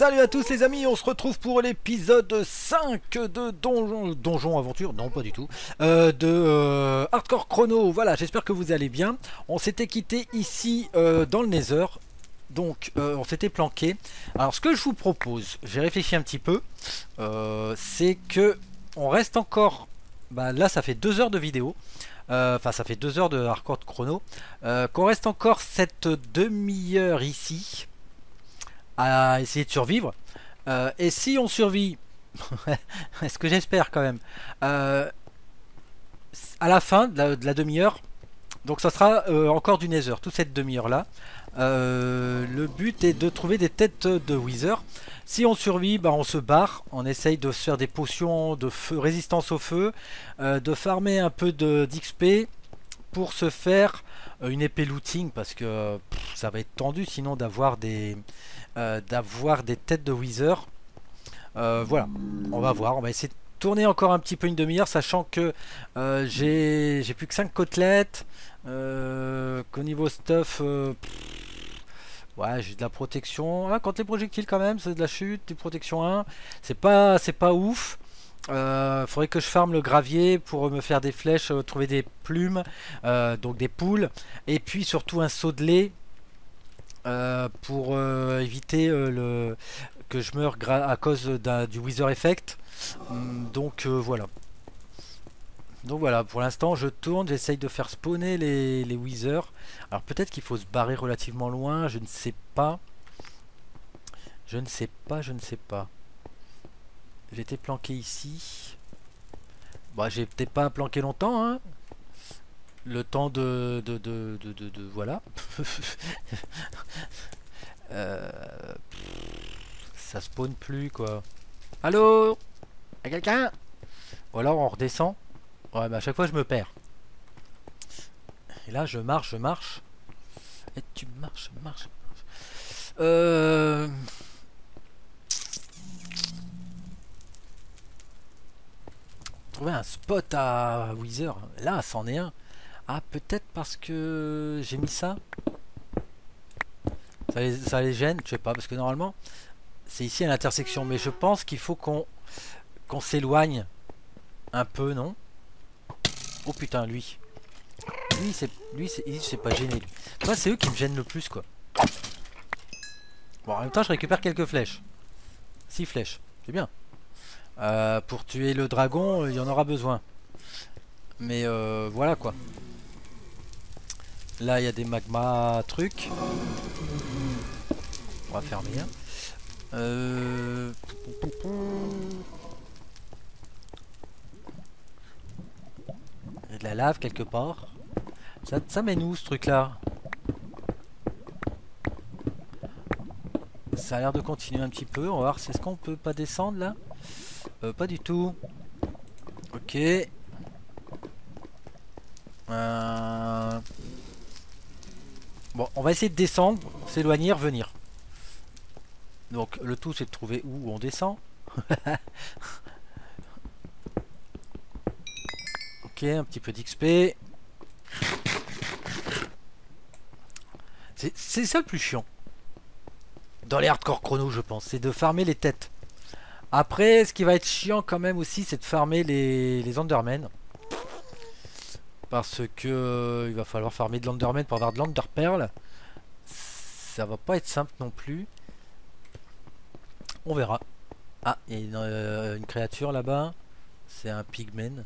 Salut à tous les amis, on se retrouve pour l'épisode 5 de Donjon Aventure, non pas du tout, de Hardcore Chrono. Voilà, j'espère que vous allez bien. On s'était quitté ici dans le Nether, donc on s'était planqué. Alors ce que je vous propose, j'ai réfléchi un petit peu, c'est que on reste encore, là ça fait 2 heures de vidéo, enfin ça fait 2 heures de Hardcore Chrono, qu'on reste encore cette demi-heure ici à essayer de survivre, et si on survit ce que j'espère quand même, à la fin de la demi-heure, donc ça sera encore du Nether toute cette demi-heure là. Le but est de trouver des têtes de Wither. Si on survit, on se barre, on essaye de se faire des potions de feu, résistance au feu, de farmer un peu d'XP pour se faire une épée looting, parce que ça va être tendu sinon d'avoir des têtes de Wither. Voilà, on va voir, on va essayer de tourner encore un petit peu une demi-heure, sachant que j'ai plus que 5 côtelettes, qu'au niveau stuff, ouais, j'ai de la protection. Ah, contre les projectiles quand même, c'est de la chute, des protections 1, c'est pas ouf. Faudrait que je farme le gravier pour me faire des flèches, trouver des plumes, donc des poules, et puis surtout un seau de lait, pour éviter que je meure à cause du Wither Effect. Donc voilà. Donc voilà, pour l'instant je tourne, j'essaye de faire spawner les Wither. Alors peut-être qu'il faut se barrer relativement loin, je ne sais pas. Je ne sais pas. J'étais planqué ici. J'ai peut-être pas planqué longtemps, hein. Le temps de voilà. Ça spawn plus quoi. Allô? Y'a quelqu'un? Ou alors on redescend. Ouais, à chaque fois je me perds. Et là je marche. Et tu marches. Trouver un spot à Wither. Là, c'en est un. Ah, peut-être parce que j'ai mis ça. Ça les gêne, je sais pas, parce que normalement c'est ici à l'intersection, mais je pense qu'il faut qu'on s'éloigne un peu, non? Oh putain, lui c'est pas gêné, lui. Moi, c'est eux qui me gênent le plus, quoi. Bon, en même temps, je récupère quelques flèches. 6 flèches, c'est bien. Pour tuer le dragon, il y en aura besoin. Mais voilà quoi. Là, il y a des magma trucs. On va fermer. Il y a de la lave quelque part. Ça mène où ce truc là? Ça a l'air de continuer un petit peu. On va voir, est-ce qu'on peut pas descendre là? Pas du tout. Ok. Bon, on va essayer de descendre, s'éloigner, revenir. Donc le tout c'est de trouver où on descend. Ok, un petit peu d'XP. C'est ça le plus chiant dans les hardcore chrono, je pense, c'est de farmer les têtes. Après, ce qui va être chiant quand même aussi, c'est de farmer les Endermen. Parce que il va falloir farmer de l'Enderman pour avoir de l'Enderpearl. Ça va pas être simple non plus. On verra. Ah, il y a une créature là-bas. C'est un pigman.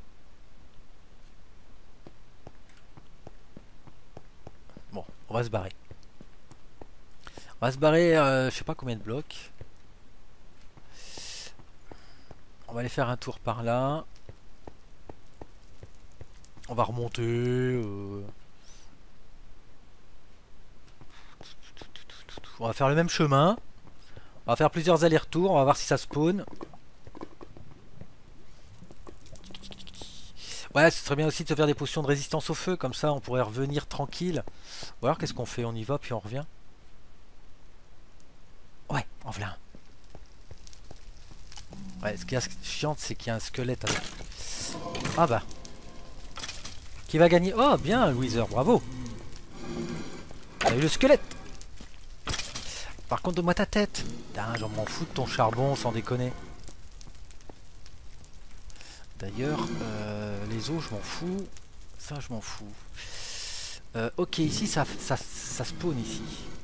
Bon, on va se barrer. On va se barrer, je sais pas combien de blocs. On va aller faire un tour par là. On va remonter. On va faire le même chemin. On va faire plusieurs allers-retours. On va voir si ça spawn. Ouais, ce serait bien aussi de se faire des potions de résistance au feu. Comme ça, on pourrait revenir tranquille. Ou alors, qu'est-ce qu'on fait? On y va, puis on revient. Ouais, en voilà. Ouais, ce qui est chiant, c'est qu'il y a un squelette. Ah bah. Qui va gagner? Oh, bien, Wither, bravo. On a eu le squelette. Par contre, donne-moi ta tête. Putain, j'en m'en fous de ton charbon, sans déconner. D'ailleurs, les os, je m'en fous. Ça, je m'en fous. Ok, ici, ça spawn ici.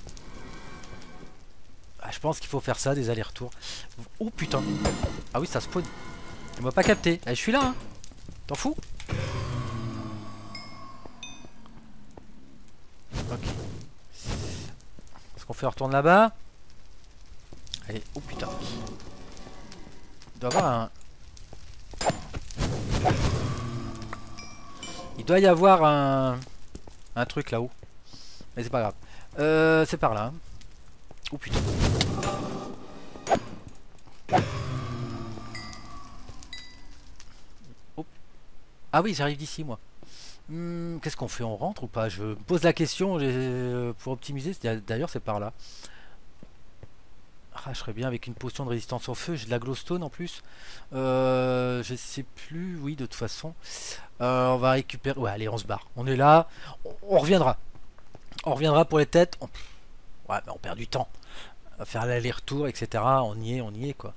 Ah, je pense qu'il faut faire ça, des allers-retours. Oh putain. Ah oui, ça spawn. Il m'a pas capté. Eh, je suis là, hein. T'en fous? Ok. Est-ce qu'on fait retourne là-bas? Allez, oh putain. Il doit y avoir un... Il doit y avoir un truc là-haut. Mais c'est pas grave. C'est par là. Hein. Oh putain. Oh. Ah oui, j'arrive d'ici moi. Qu'est-ce qu'on fait? On rentre ou pas? Je me pose la question pour optimiser. D'ailleurs, c'est par là. Ah, je serais bien avec une potion de résistance au feu. J'ai de la glowstone en plus. Je sais plus. Oui, de toute façon. On va récupérer. Ouais, allez, on se barre. On est là. On reviendra. On reviendra pour les têtes. Ouais, mais on perd du temps. On va faire l'aller-retour, etc. On y est quoi.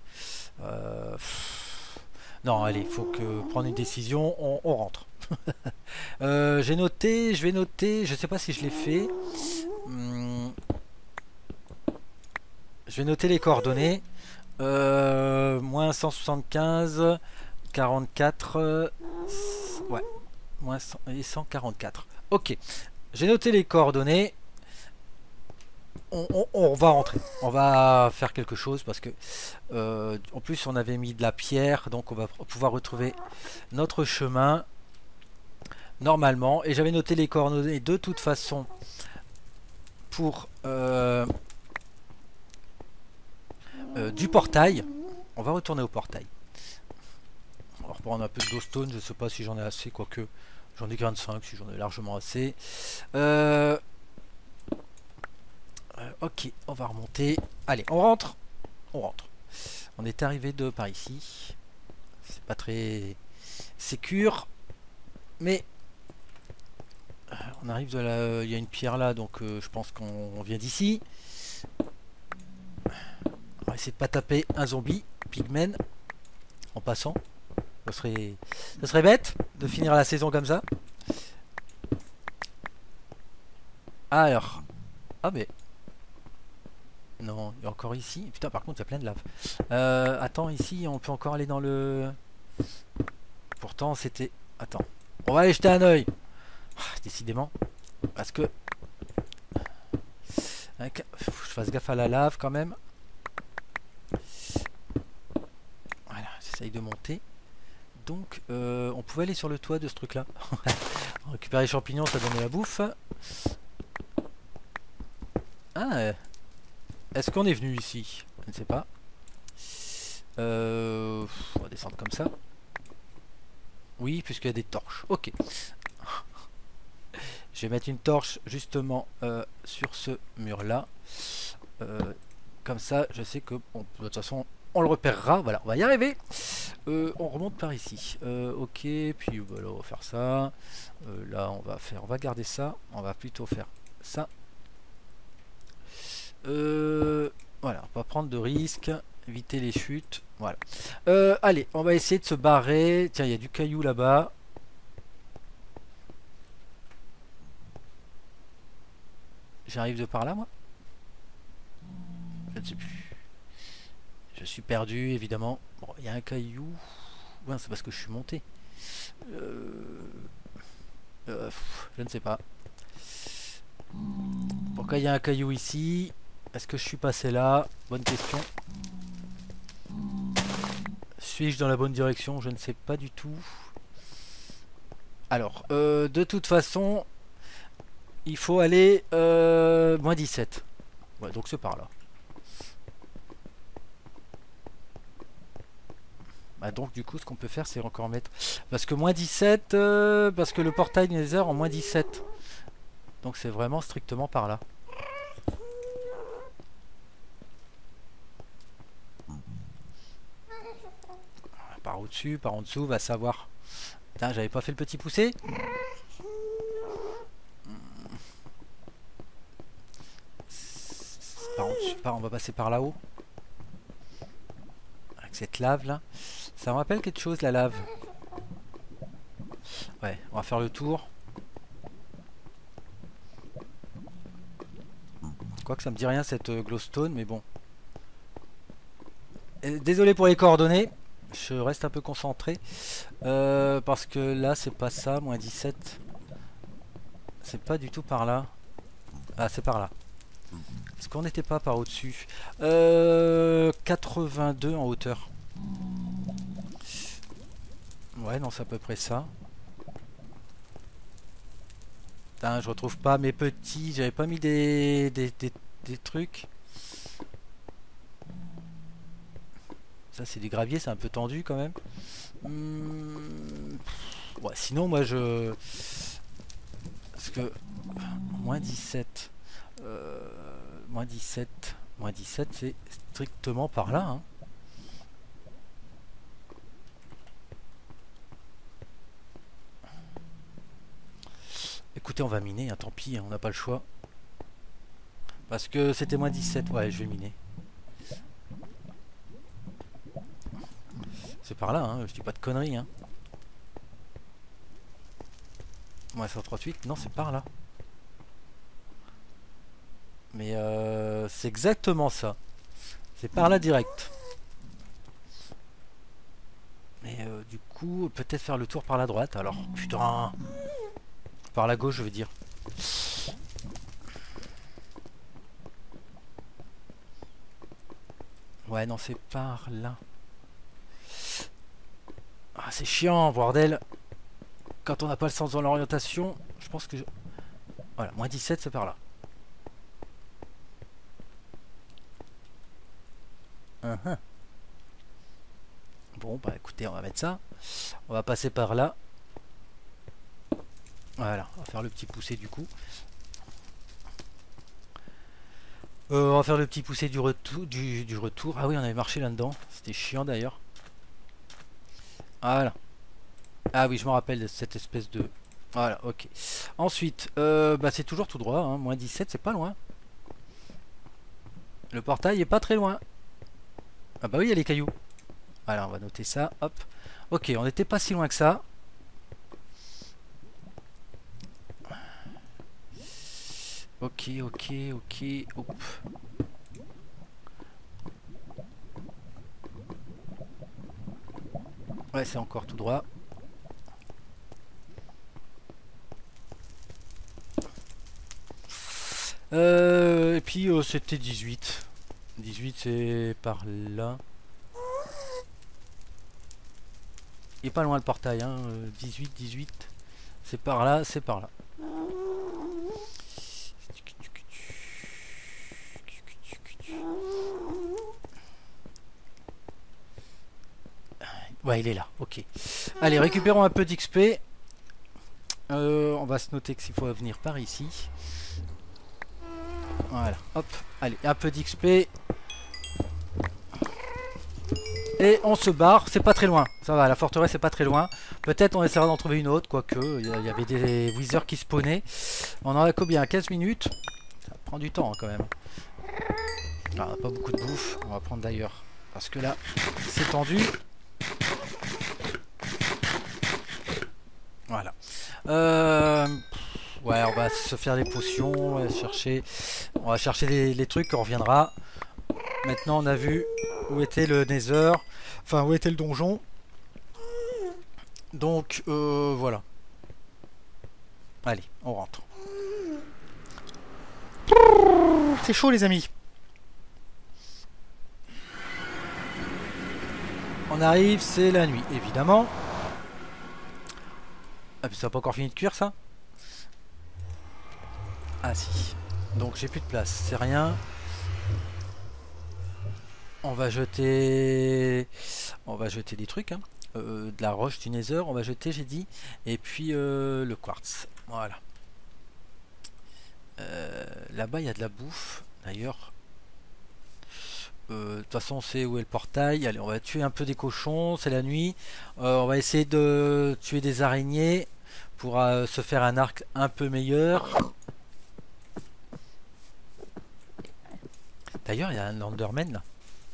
Non, allez, il faut que prendre une décision. On rentre. J'ai noté. Je vais noter. Je sais pas si je l'ai fait. Je vais noter les coordonnées. Moins 175, 44. Ouais, moins 100 et 144. Ok, j'ai noté les coordonnées. On va rentrer. On va faire quelque chose parce que en plus on avait mis de la pierre, donc on va pouvoir retrouver notre chemin normalement. Et j'avais noté les coordonnées de toute façon pour du portail. On va retourner au portail. On va reprendre un peu de glowstone. Je sais pas si j'en ai assez, quoique j'en ai 25 si j'en ai largement assez. Ok, on va remonter. Allez, on rentre. On rentre. On est arrivé de par ici. C'est pas très sécure, mais on arrive de là. Il y a une pierre là, donc je pense qu'on vient d'ici. On va essayer de pas taper un zombie pigmen en passant. Ça serait bête de finir la saison comme ça. Alors, ah mais non, il y a encore ici. Putain, par contre, il y a plein de lave. Attends, ici, on peut encore aller dans le. Pourtant, c'était. Attends, on va aller jeter un oeil. Décidément, parce que faut que je fasse gaffe à la lave quand même. Voilà, j'essaye de monter. Donc, on pouvait aller sur le toit de ce truc-là. Récupérer les champignons, ça donne de la bouffe. Ah, est-ce qu'on est venu ici? Je ne sais pas. On va descendre comme ça. Oui, puisqu'il y a des torches. Ok. Je vais mettre une torche justement sur ce mur-là. Comme ça, je sais que de toute façon, on le repérera. Voilà, on va y arriver. On remonte par ici. Ok, puis voilà, on va faire ça. Là, on va garder ça. On va plutôt faire ça. Voilà, on va prendre de risques, éviter les chutes. Voilà. Allez, on va essayer de se barrer. Tiens, il y a du caillou là-bas. J'arrive de par là, moi? Je ne sais plus. Je suis perdu, évidemment. Bon, il y a un caillou. Ouais, c'est parce que je suis monté. Je ne sais pas. Pourquoi il y a un caillou ici? Est-ce que je suis passé là? Bonne question. Suis-je dans la bonne direction? Je ne sais pas du tout. Alors, de toute façon, il faut aller moins 17. Ouais, donc c'est par là. Bah donc du coup, ce qu'on peut faire, c'est encore mettre... Parce que moins 17, parce que le portail Nether en moins 17. Donc c'est vraiment strictement par là. Par au-dessus, par en dessous, va savoir. Putain, j'avais pas fait le petit poussé. On va passer par là-haut. Avec cette lave là. Ça me rappelle quelque chose la lave. Ouais, on va faire le tour. Quoique ça me dit rien cette glowstone, mais bon. Désolé pour les coordonnées. Je reste un peu concentré. Parce que là, c'est pas ça, moins 17. C'est pas du tout par là. Ah, c'est par là. Est-ce qu'on n'était pas par au-dessus? 82 en hauteur. Ouais, non, c'est à peu près ça. Putain, je retrouve pas mes petits. J'avais pas mis des trucs. Ça, c'est du gravier, c'est un peu tendu quand même. Ouais, sinon, moi, je... Parce que... Moins 17. Moins 17. Moins 17, c'est strictement par là. Hein. Écoutez, on va miner, hein, tant pis, hein, on n'a pas le choix. Parce que c'était moins 17, ouais, je vais miner. C'est par là, hein, je dis pas de conneries. Hein. Moins 138, non, c'est par là. Mais c'est exactement ça. C'est par là direct. Mais du coup, peut-être faire le tour par la droite. Alors, putain. Par la gauche, je veux dire. Ouais, non, c'est par là. Ah, c'est chiant, bordel. Quand on n'a pas le sens dans l'orientation, je pense que... Voilà, moins 17, c'est par là. Bon, bah écoutez, on va mettre ça. On va passer par là. Voilà, on va faire le petit poussé du coup. On va faire le petit poussé du retour. Ah oui, on avait marché là-dedans. C'était chiant d'ailleurs. Voilà. Ah oui, je me rappelle de cette espèce de... Voilà, ok. Ensuite, bah c'est toujours tout droit. Hein. Moins 17, c'est pas loin. Le portail est pas très loin. Ah bah oui, il y a les cailloux. Voilà, on va noter ça. Hop. Ok, on n'était pas si loin que ça. Ok, ok, ok. Hop. Ouais, c'est encore tout droit. Et puis c'était 18. 18 c'est par là. Il est pas loin le portail, hein. 18, 18. C'est par là, c'est par là. Ouais, il est là, ok. Allez, récupérons un peu d'XP. On va se noter qu'il faut venir par ici. Voilà, hop. Allez, un peu d'XP. Et on se barre, c'est pas très loin. Ça va, la forteresse c'est pas très loin. Peut-être on essaiera d'en trouver une autre, quoique. Il y avait des wizards qui spawnaient. On en a combien? 15 minutes. Ça prend du temps hein, quand même. Ah, on a pas beaucoup de bouffe. On va prendre d'ailleurs. Parce que là, c'est tendu. Voilà. Ouais, on va se faire des potions. On va chercher les trucs, on reviendra. Maintenant, on a vu où était le Nether. Enfin, où était le donjon. Donc, voilà. Allez, on rentre. C'est chaud, les amis. On arrive, c'est la nuit, évidemment. Ah, puis ça n'a pas encore fini de cuire, ça? Ah, si. Donc, j'ai plus de place, c'est rien. On va jeter des trucs, hein. De la roche du Nether, on va jeter, j'ai dit. Et puis, le quartz. Voilà. Là-bas, il y a de la bouffe, d'ailleurs. De toute façon, on sait où est le portail. Allez, on va tuer un peu des cochons, c'est la nuit. On va essayer de tuer des araignées pour se faire un arc un peu meilleur. D'ailleurs, il y a un Enderman là.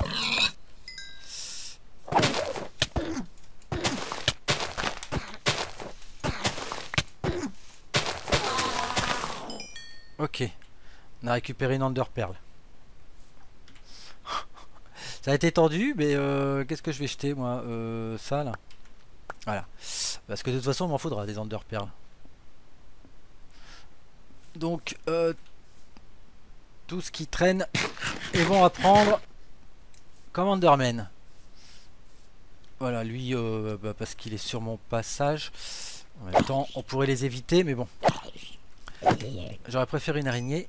Ok, on a récupéré une Ender Pearl. Ça a été tendu, mais qu'est-ce que je vais jeter moi? Ça là. Voilà. Parce que de toute façon, il m'en faudra des Ender Pearl. Donc, tout ce qui traîne est bon à prendre comme Enderman. Voilà, lui, parce qu'il est sur mon passage. En même temps, on pourrait les éviter, mais bon. J'aurais préféré une araignée.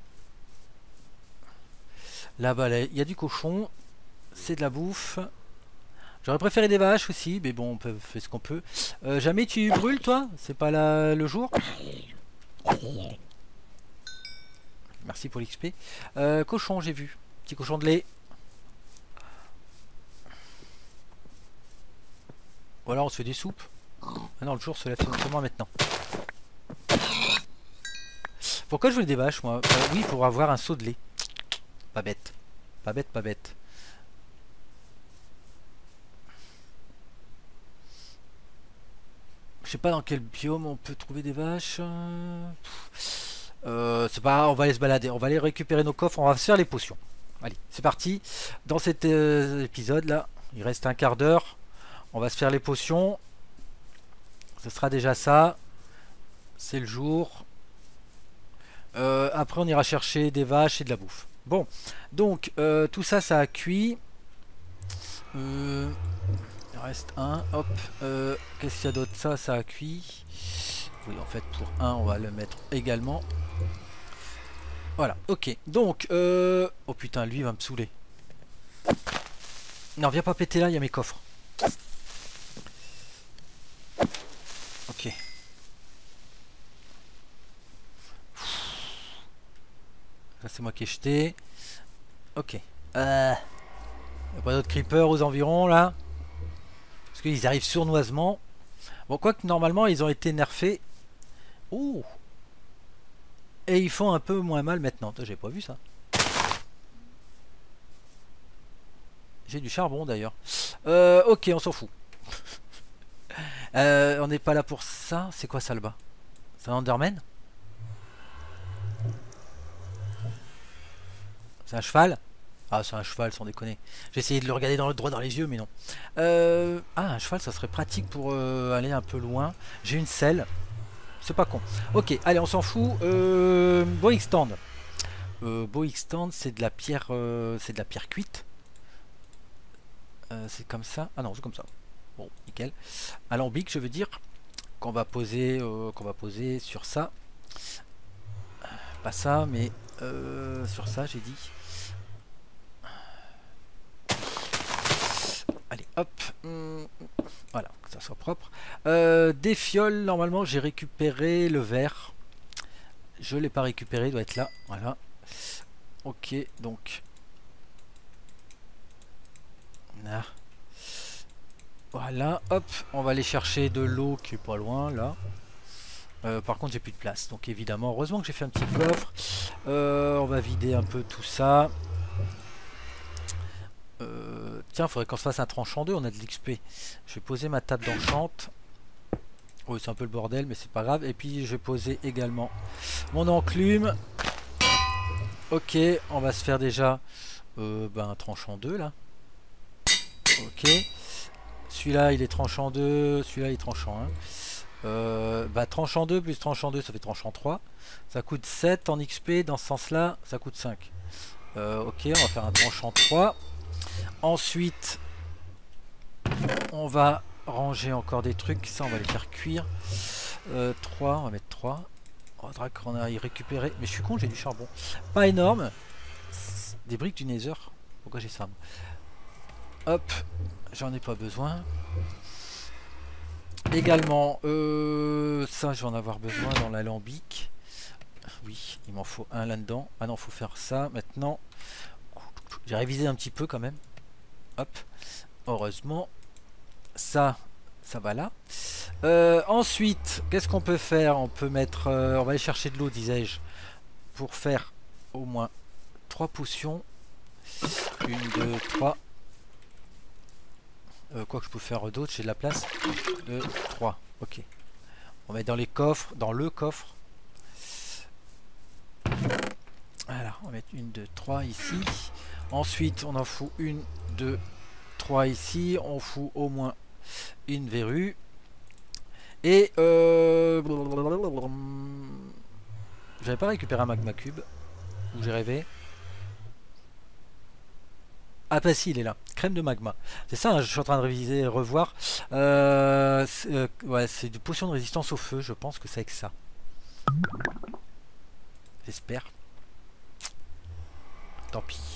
Là-bas, il y a du cochon. C'est de la bouffe. J'aurais préféré des vaches aussi, mais bon, on peut faire ce qu'on peut. Jamais tu brûles, toi? C'est pas là le jour? Merci pour l'XP. Cochon, j'ai vu. Petit cochon de lait. Voilà, on se fait des soupes. Ah non, le jour se lève seulement maintenant. Pourquoi je voulais des vaches, moi? Oui, pour avoir un seau de lait. Pas bête. Pas bête, pas bête. Je sais pas dans quel biome on peut trouver des vaches. C'est pas, on va aller se balader, on va aller récupérer nos coffres, on va se faire les potions. Allez, c'est parti. Dans cet épisode là, il reste un quart d'heure. On va se faire les potions. Ce sera déjà ça. C'est le jour. Après on ira chercher des vaches et de la bouffe. Bon, donc tout ça, ça a cuit. Il reste un. Hop. Qu'est-ce qu'il y a d'autre? Ça a cuit. Oui, en fait, pour un, on va le mettre également. Voilà, ok. Donc, oh putain, lui, il va me saouler. Non, viens pas péter là, il y a mes coffres. Ok. Ça, c'est moi qui ai jeté. Ok. Il n'y a pas d'autres creepers aux environs, là? Parce qu'ils arrivent sournoisement. Bon, quoique, normalement, ils ont été nerfés. Ouh! Et ils font un peu moins mal maintenant. J'ai pas vu ça. J'ai du charbon d'ailleurs. Ok, on s'en fout. On n'est pas là pour ça. C'est quoi ça là-bas? C'est un Enderman? C'est un cheval? Ah, c'est un cheval, sans déconner. J'ai essayé de le regarder droit dans les yeux, mais non. Ah, un cheval, ça serait pratique pour aller un peu loin. J'ai une selle. C'est pas con. Ok, allez, on s'en fout. Bow stand. Bow stand, c'est de la pierre, cuite. C'est comme ça. Ah non, c'est comme ça. Bon, nickel. Alambic, je veux dire, qu'on va poser sur ça. Pas ça, mais sur ça, j'ai dit. Allez, hop. Voilà, que ça soit propre. Des fioles, normalement, j'ai récupéré le verre. Je l'ai pas récupéré, il doit être là. Voilà. Ok, donc. Là. Voilà, hop. On va aller chercher de l'eau qui est pas loin, là. Par contre, j'ai plus de place. Donc, évidemment, heureusement que j'ai fait un petit coffre. On va vider un peu tout ça. Tiens, il faudrait qu'on se fasse un tranchant 2, on a de l'XP. Je vais poser ma table d'enchante. Oui, c'est un peu le bordel, mais c'est pas grave. Et puis, je vais poser également mon enclume. Ok, on va se faire déjà un tranchant 2, là. Ok. Celui-là, il est tranchant 2. Celui-là, il est tranchant 1. Tranchant 2 plus tranchant 2, ça fait tranchant 3. Ça coûte 7 en XP. Dans ce sens-là, ça coûte 5. Ok, on va faire un tranchant 3. Ensuite, on va ranger encore des trucs. Ça, on va les faire cuire. 3, on va mettre 3. On va qu'on a y récupéré. Mais je suis con, j'ai du charbon. Pas énorme. Des briques du Nether. Pourquoi j'ai ça? Hop, j'en ai pas besoin. Également, ça, je vais en avoir besoin dans l'alambic. Oui, il m'en faut un là-dedans. Ah non, faut faire ça maintenant. J'ai révisé un petit peu quand même. Hop, heureusement. Ça va là. Ensuite, qu'est-ce qu'on peut faire? On peut mettre... on va aller chercher de l'eau, disais-je, pour faire au moins 3 potions. 1, 2, 3. Quoi que je peux faire d'autre, j'ai de la place. 2, 3. Ok. On va mettre dans les coffres, dans le coffre. Voilà, on va mettre 1, 2, 3 ici. Ensuite, on en fout 1, 2, 3 ici. On fout au moins une verrue. Et j'avais pas récupéré un magma cube. Ou j'ai rêvé. Ah bah si, il est là. Crème de magma. C'est ça, hein, je suis en train de réviser et revoir. Ouais, c'est une potion de résistance au feu. Je pense que c'est avec ça. J'espère. Tant pis.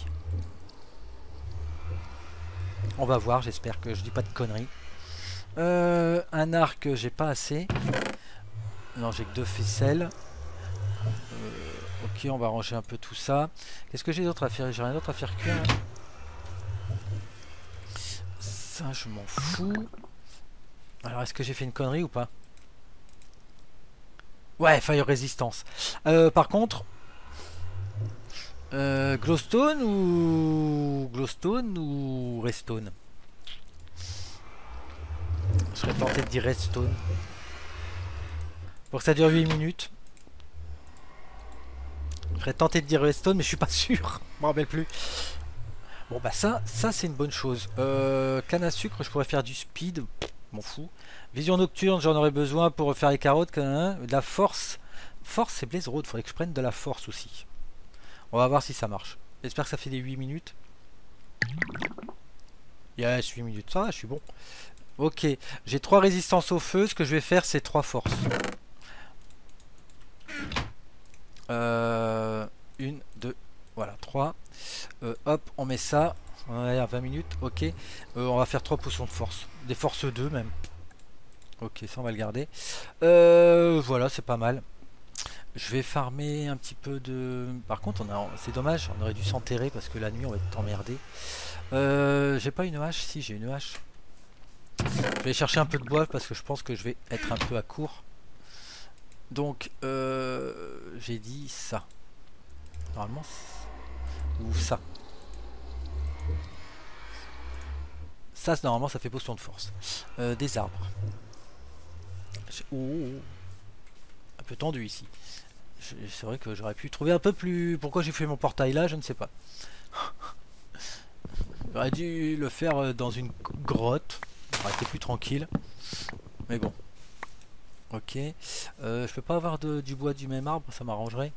On va voir, j'espère que je dis pas de conneries. Un arc, j'ai pas assez. Non, j'ai que 2 ficelles. Ok, on va ranger un peu tout ça. Qu'est-ce que j'ai d'autre à faire? J'ai rien d'autre à faire cuire. Ça, je m'en fous. Alors, est-ce que j'ai fait une connerie ou pas? Ouais, fire résistance. Par contre, glowstone ou redstone? Je serais tenté de dire redstone. Pour que ça dure 8 minutes. Je serais tenté de dire redstone, mais je suis pas sûr. Je me rappelle plus. Bon bah ça c'est une bonne chose. Canne à sucre, je pourrais faire du speed. M'en fous. Vision nocturne, j'en aurais besoin pour faire les carottes. De la force. Force, c'est Blaze Road. Faudrait que je prenne de la force aussi. On va voir si ça marche. J'espère que ça fait des 8 minutes. Yes, 8 minutes. Ça va, je suis bon. Ok. J'ai 3 résistances au feu. Ce que je vais faire, c'est 3 forces. 1, 2, voilà, 3. Hop, on met ça. On est à 20 minutes. Ok. On va faire 3 potions de force. Des forces 2 même. Ok, ça on va le garder. Voilà, c'est pas mal. Je vais farmer un petit peu de... Par contre, c'est dommage, on aurait dû s'enterrer parce que la nuit on va être emmerdé. J'ai pas une hache? Si, j'ai une hache. Je vais aller chercher un peu de bois parce que je pense que je vais être un peu à court. Donc, j'ai dit ça. Normalement, ou ça. Ça, normalement, ça fait potion de force. Des arbres. Oh, un peu tendu ici. C'est vrai que j'aurais pu trouver un peu plus... Pourquoi j'ai fait mon portail là, je ne sais pas. J'aurais dû le faire dans une grotte. J'aurais été plus tranquille. Mais bon. Ok. Je peux pas avoir du bois du même arbre, ça m'arrangerait.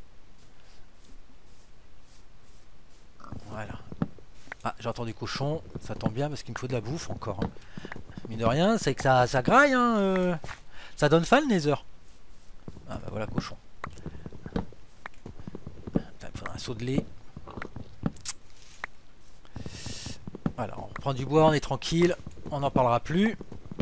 Voilà. Ah, j'entends des cochons. Ça tombe bien parce qu'il me faut de la bouffe encore. Mine de rien, c'est que ça graille. Hein, Ça donne faim le nether. Ah bah voilà, cochon. Il faudra un seau de lait. Voilà, on prend du bois, on est tranquille. On n'en parlera plus.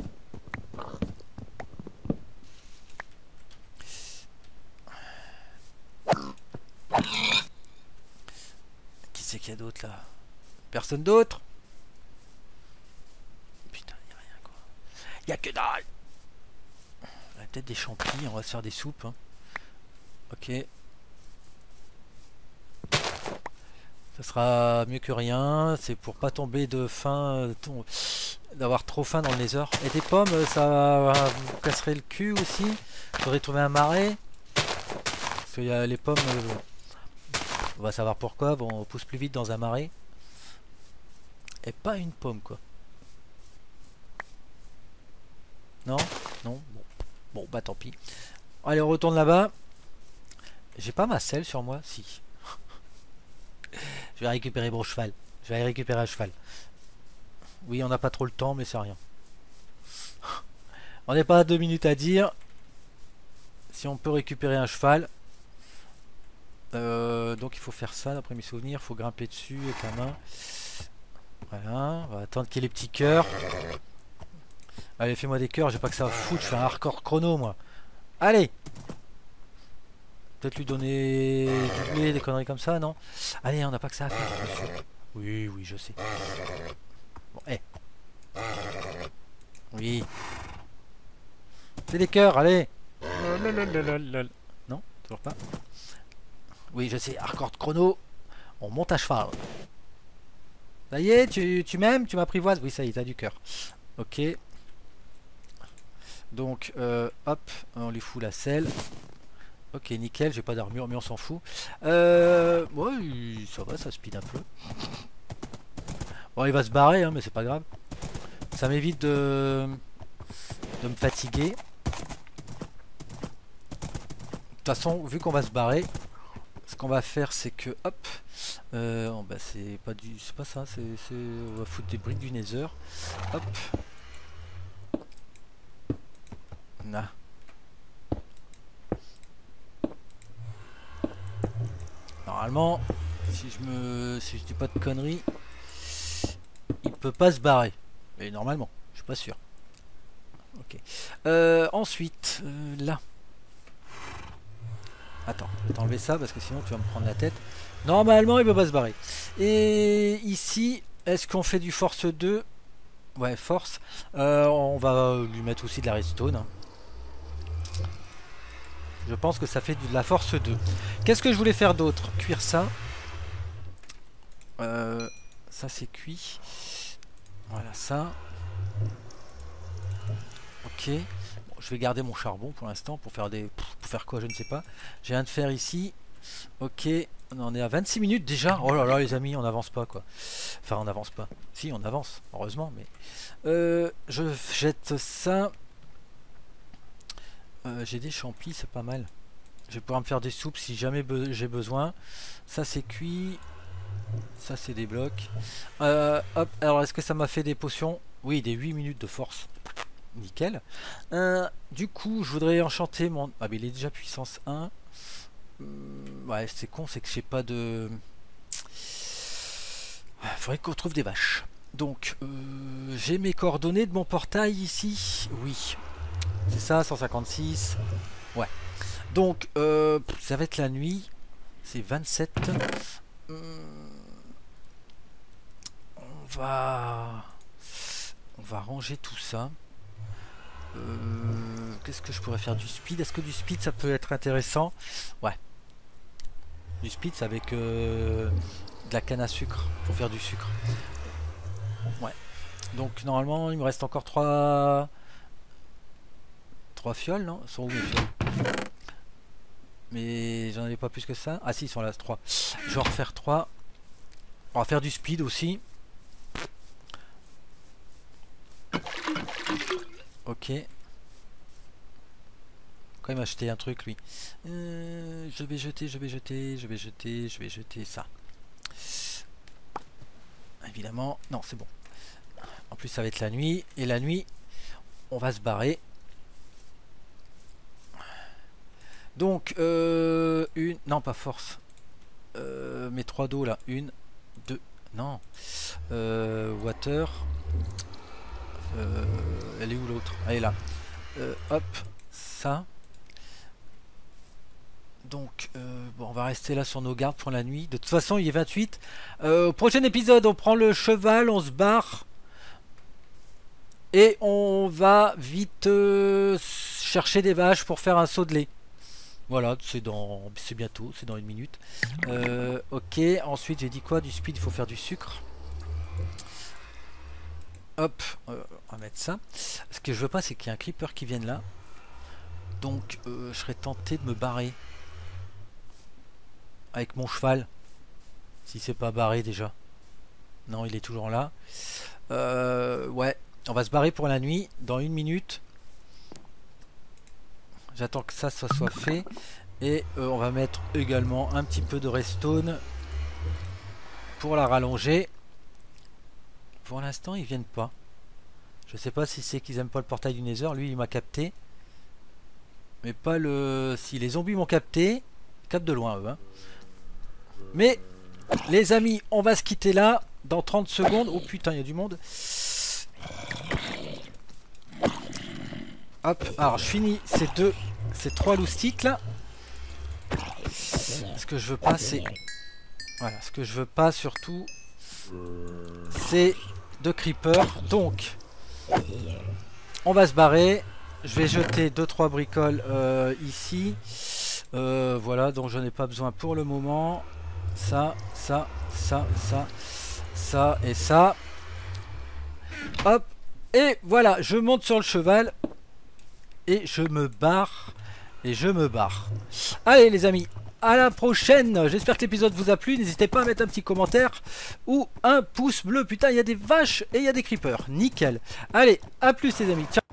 Qui c'est qu'il y a d'autre là? Personne d'autre? Putain, il n'y a rien quoi. Il n'y a que dalle. On a peut-être des champignons, on va se faire des soupes. Hein. Ok. Ça sera mieux que rien. C'est pour pas tomber de faim, d'avoir trop faim dans le nether. Et des pommes, ça vous casserait le cul aussi. Faudrait trouver un marais. Parce qu'il y a les pommes, on va savoir pourquoi, vont pousse plus vite dans un marais. Et pas une pomme quoi. Non? Non? Bon. Bon bah tant pis. Allez, on retourne là-bas. J'ai pas ma selle sur moi? Si. Je vais récupérer mon cheval. Je vais aller récupérer un cheval. Oui, on n'a pas trop le temps, mais c'est rien. On n'est pas à 2 minutes à dire. Si on peut récupérer un cheval. Donc il faut faire ça, d'après mes souvenirs. Il faut grimper dessus avec la main. Voilà. On va attendre qu'il y ait les petits cœurs. Allez, fais-moi des cœurs. J'ai pas que ça à foutre. Je fais un hardcore chrono, moi. Allez! Peut-être lui donner du blé, des conneries comme ça, non? Allez, on n'a pas que ça à faire, monsieur. Oui, oui, je sais. Bon, hé. Oui. C'est des cœurs, allez. Non, toujours pas. Oui, je sais, hardcore chrono. On monte à cheval. Ça y est, tu m'aimes, tu m'apprivoises. Oui, ça y est, t'as du cœur. Ok. Donc, hop, on lui fout la selle. Ok, nickel, j'ai pas d'armure, mais on s'en fout. Ouais, ça va, ça speed un peu. Bon, il va se barrer, hein, mais c'est pas grave. Ça m'évite de me fatiguer. De toute façon, vu qu'on va se barrer, ce qu'on va faire, c'est que, hop, oh, bah, c'est pas ça, on va foutre des briques du Nether. Hop. Là. Normalement, si je dis pas de conneries, il peut pas se barrer. Mais normalement, je suis pas sûr. Ok. Ensuite, là. Attends, je vais t'enlever ça parce que sinon tu vas me prendre la tête. Normalement, il peut pas se barrer. Et ici, est-ce qu'on fait du force 2? Ouais, force. On va lui mettre aussi de la redstone. Hein. Je pense que ça fait de la force 2. Qu'est-ce que je voulais faire d'autre? Cuire ça. Ça c'est cuit. Voilà ça. Ok. Bon, je vais garder mon charbon pour l'instant pour faire des... Pour faire quoi? Je ne sais pas. J'ai rien de faire ici. Ok. On en est à 26 minutes déjà. Oh là là les amis, on n'avance pas quoi. Enfin on n'avance pas. Si on avance, heureusement. Mais je jette ça. J'ai des champis, c'est pas mal. Je vais pouvoir me faire des soupes si jamais j'ai besoin. Ça c'est cuit. Ça c'est des blocs. Hop, alors est-ce que ça m'a fait des potions? Oui, des 8 minutes de force. Nickel. Du coup, je voudrais enchanter mon... Ah mais il est déjà puissance 1. Ouais, c'est con, c'est que j'ai pas de... Faudrait qu'on trouve des vaches. Donc, j'ai mes coordonnées de mon portail ici. Oui. C'est ça, 156. Ouais. Donc, ça va être la nuit. C'est 27. On va ranger tout ça. Qu'est-ce que je pourrais faire? Du speed? Est-ce que du speed ça peut être intéressant? Ouais. Du speed c'est avec de la canne à sucre pour faire du sucre. Ouais. Donc normalement il me reste encore 3 fioles, non? Sont où les fioles? Mais j'en avais pas plus que ça. Ah si, ils sont là, 3. Je vais en refaire 3. On va faire du speed aussi. Ok. Quand il m'a acheté un truc lui. Je vais jeter ça. Évidemment. Non, c'est bon. En plus ça va être la nuit. Et la nuit, on va se barrer. Donc, une... Non, pas force. Mes 3 dos là. 1, 2... Non. Water. Elle est où l'autre? Elle est là. Hop. Ça. Donc, bon, on va rester là sur nos gardes pour la nuit. De toute façon, il est 28. Au prochain épisode, on prend le cheval, on se barre. Et on va vite chercher des vaches pour faire un saut de lait. Voilà, c'est bientôt, c'est dans 1 minute. Ok, ensuite j'ai dit quoi? Du speed, il faut faire du sucre. Hop, on va mettre ça. Ce que je veux pas, c'est qu'il y ait un creeper qui vienne là. Donc, je serais tenté de me barrer. Avec mon cheval. Si c'est pas barré déjà. Non, il est toujours là. Ouais, on va se barrer pour la nuit dans 1 minute. J'attends que ça soit fait. Et on va mettre également un petit peu de redstone pour la rallonger. Pour l'instant, ils viennent pas. Je sais pas si c'est qu'ils aiment pas le portail du Nether. Lui, il m'a capté. Mais pas le... Si les zombies m'ont capté, ils captent de loin eux. Hein. Mais, les amis, on va se quitter là. Dans 30 secondes. Oh putain, il y a du monde. Hop, alors je finis ces 3 loustiques là. Ce que je veux pas, c'est... Voilà, ce que je veux pas surtout, c'est de creeper. Donc, on va se barrer. Je vais jeter 2-3 bricoles ici. Voilà, donc j'en ai pas besoin pour le moment. Ça. ça et ça. Hop. Et voilà, je monte sur le cheval. Et je me barre. Et je me barre. Allez les amis, à la prochaine. J'espère que l'épisode vous a plu. N'hésitez pas à mettre un petit commentaire ou un pouce bleu. Putain, il y a des vaches et il y a des creepers. Nickel. Allez, à plus les amis. Ciao.